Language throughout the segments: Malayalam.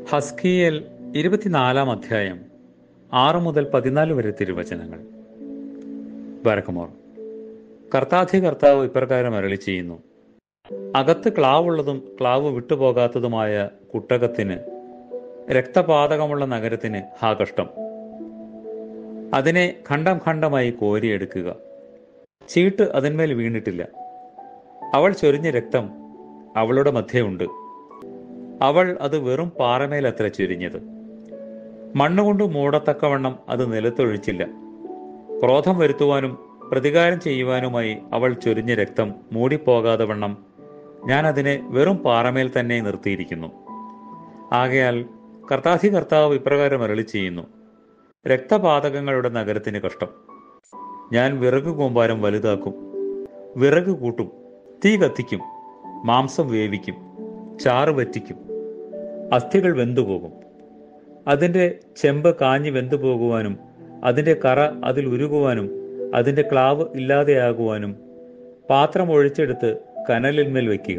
ഹസ്കീയേൽ 24 6 മുതൽ 14 വരെ തിരുവചനങ്ങൾ. ബരക്കുമോർ. കർത്താധികർത്താവ് ഇപ്രകാരം അരുളി ചെയ്യുന്നു: അകത്ത് ക്ലാവുള്ളതും ക്ലാവ് വിട്ടുപോകാത്തതുമായ കുട്ടകത്തിന്, രക്തപാതകമുള്ള നഗരത്തിന് ഹാ കഷ്ടം. അതിനെ ഖണ്ഡം ഖണ്ഡമായി കോരിയെടുക്കുക. ചീട്ട് അതിന്മേൽ വീണിട്ടില്ല. അവൾ ചൊരിഞ്ഞ രക്തം അവളുടെ മധ്യേ ഉണ്ട്. അവൾ അത് വെറും പാറമേലത്ര ചൊരിഞ്ഞത്. മണ്ണുകൊണ്ട് മൂടത്തക്കവണ്ണം അത് നിലത്തൊഴിച്ചില്ല. ക്രോധം വരുത്തുവാനും പ്രതികാരം ചെയ്യുവാനുമായി അവൾ ചൊരിഞ്ഞ രക്തം മൂടിപ്പോകാതെ വണ്ണം ഞാൻ അതിനെ വെറും പാറമേൽ തന്നെ നിർത്തിയിരിക്കുന്നു. ആകയാൽ കർത്താധികർത്താവ് ഇപ്രകാരം അരുളി ചെയ്യുന്നു: രക്തപാതകങ്ങളുടെ നഗരത്തിന് കഷ്ടം. ഞാൻ വിറക് കൂമ്പാരം വലുതാക്കും, വിറക് കൂട്ടും, തീ കത്തിക്കും, മാംസം വേവിക്കും, ചാറ് വറ്റിക്കും, അസ്ഥികൾ വെന്തുപോകും. അതിൻ്റെ ചെമ്പ് കാഞ്ഞു വെന്തുപോകുവാനും അതിൻ്റെ കറ അതിൽ ഉരുകുവാനും അതിൻ്റെ ക്ലാവ് ഇല്ലാതെയാകുവാനും പാത്രം ഒഴിച്ചെടുത്ത് കനലിന്മേൽ വയ്ക്കുക.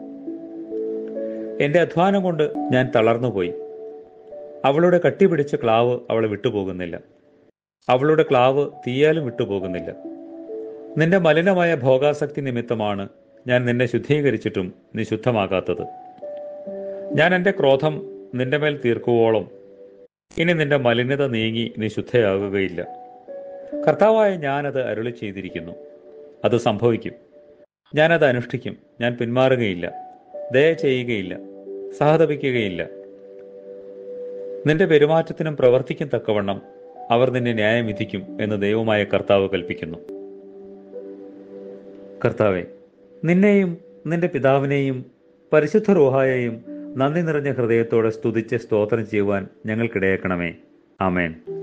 എൻ്റെ അധ്വാനം കൊണ്ട് ഞാൻ തളർന്നുപോയി. അവളുടെ കട്ടിപിടിച്ച ക്ലാവ് അവളെ വിട്ടുപോകുന്നില്ല. അവളുടെ ക്ലാവ് തീയാലും വിട്ടുപോകുന്നില്ല. നിന്റെ മലിനമായ ഭോഗാസക്തി നിമിത്തമാണ് ഞാൻ നിന്നെ ശുദ്ധീകരിച്ചിട്ടും നീ ശുദ്ധമാകാത്തത്. ഞാൻ എൻ്റെ ക്രോധം നിന്റെ മേൽ തീർക്കുവോളം ഇനി നിന്റെ മലിനത നീങ്ങി നീ ശുദ്ധയാകുകയില്ല. കർത്താവായ ഞാനത് അരുളി ചെയ്തിരിക്കുന്നു. അത് സംഭവിക്കും. ഞാനത് അനുഷ്ഠിക്കും. ഞാൻ പിന്മാറുകയില്ല, ദയ ചെയ്യുകയില്ല, സഹതപിക്കുകയില്ല. നിന്റെ പെരുമാറ്റത്തിനും പ്രവർത്തിക്കും തക്കവണ്ണം അവർ നിന്നെ ന്യായം വിധിക്കും എന്ന് ദൈവമായ കർത്താവ് കൽപ്പിക്കുന്നു. കർത്താവെ, നിന്നെയും നിന്റെ പിതാവിനെയും പരിശുദ്ധ റൂഹായെയും നന്ദി നിറഞ്ഞ ഹൃദയത്തോടെ സ്തുതിച്ച് സ്തോത്രം ചെയ്യുവാൻ ഞങ്ങൾക്കിടയാക്കണമേ. ആമേൻ.